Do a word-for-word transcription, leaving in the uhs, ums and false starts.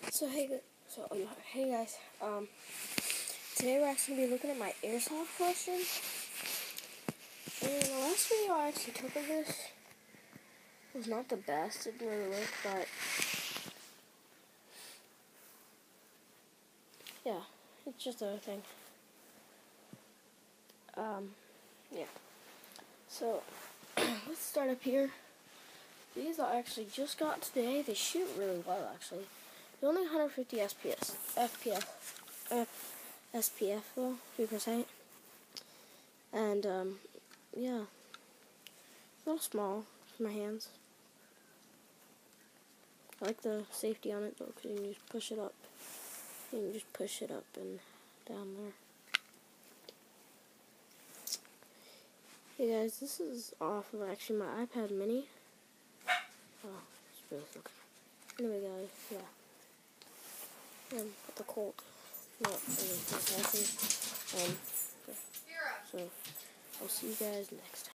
So hey, gu- so um, hey guys. Um, today we're actually gonna be looking at my airsoft collection. And the last video I actually took of this was not the best. It didn't really work, but yeah, it's just a thing. Um, yeah. So let's start up here. These I actually just got today. They shoot really well, actually. They're only one hundred fifty S P S, F P S, uh, S P F, well, to be precise. And um, yeah, a little small for my hands. I like the safety on it though, because you can just push it up. You can just push it up and down there. Hey guys, this is off of actually my iPad mini. Oh, it's really looking. Anyway guys, yeah. And the Colt. No, I mean, um, so I'll see you guys next time.